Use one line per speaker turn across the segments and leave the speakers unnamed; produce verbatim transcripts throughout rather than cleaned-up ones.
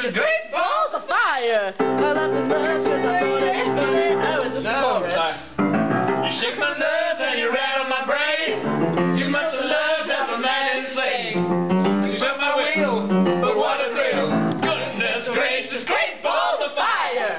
is great balls
of fire. I love the love because I thought it was funny. Oh, is this the chorus?
You shake my nerves and you rattle my brain. Too much love drives a man insane. You took my wheel, but what a thrill. Goodness gracious, great balls of fire.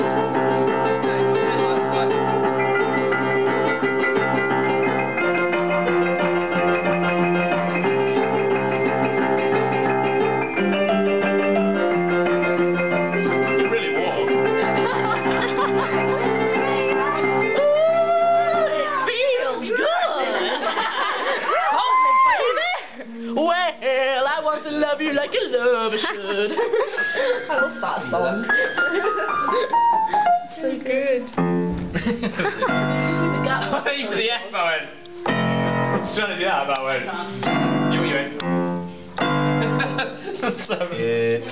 Well, I want to love you like a lover should. I love that song. So good.
You put the F I went. I was trying to do that, but I went. You what you went. So yeah.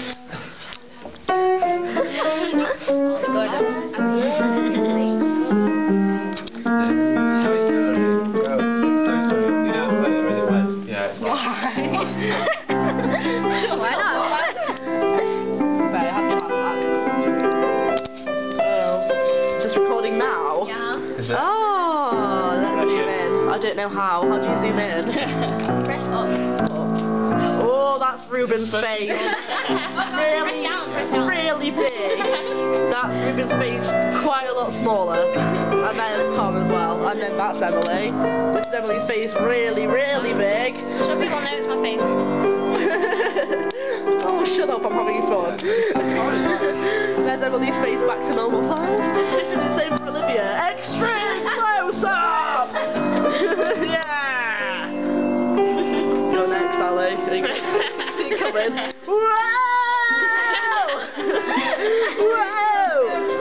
Why not? But I have to have that. Oh, just recording now?
Yeah.
Is it?
Oh, let's zoom in. I don't know how. How do you zoom in?
Press up.
Oh, that's Ruben's face. Really,
Press down, press down.
really big. That's Ruben's face, quite a lot smaller. And there's Tom as well. And then that's Emily. This is Emily's face, really, really big.
Some people know it's my face.
Oh, shut up, I'm having fun. There's Emily's face back to normal size. Same for Olivia. Extreme close up! Yeah! You're next, Ali. See you coming. Whoa! Whoa!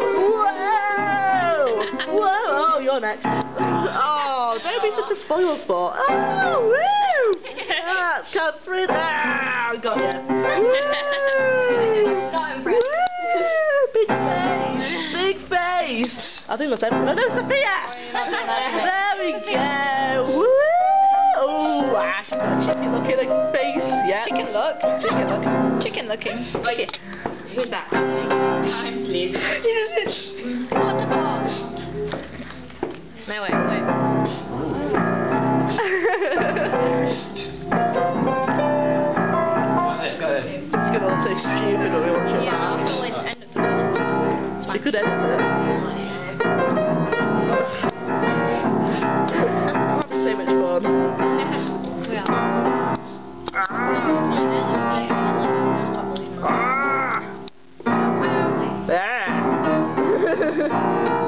Whoa! Whoa! Oh, you're next. Oh, don't be such a spoil sport. Oh, woo! That's Catherine. Ah, I got you.
Not impressed.
Woo! Big face. Big face. I think that's everyone. No, Sophia! There we go. Woo! Oh, ah, she's got a chicken looking face. Yeah.
Chicken look.
Chicken look.
Chicken looking.
Okay.
Who's that? Time, please. What the boss? No, wait, wait.
It's gonna look so stupid when we watch it
Yeah,
back.
after like the end of the minute. It's
You
fine.
could edit it. I'm having so much fun.
We are. Oh, sorry, there's a piece and then there's not believing that.
Ah! There.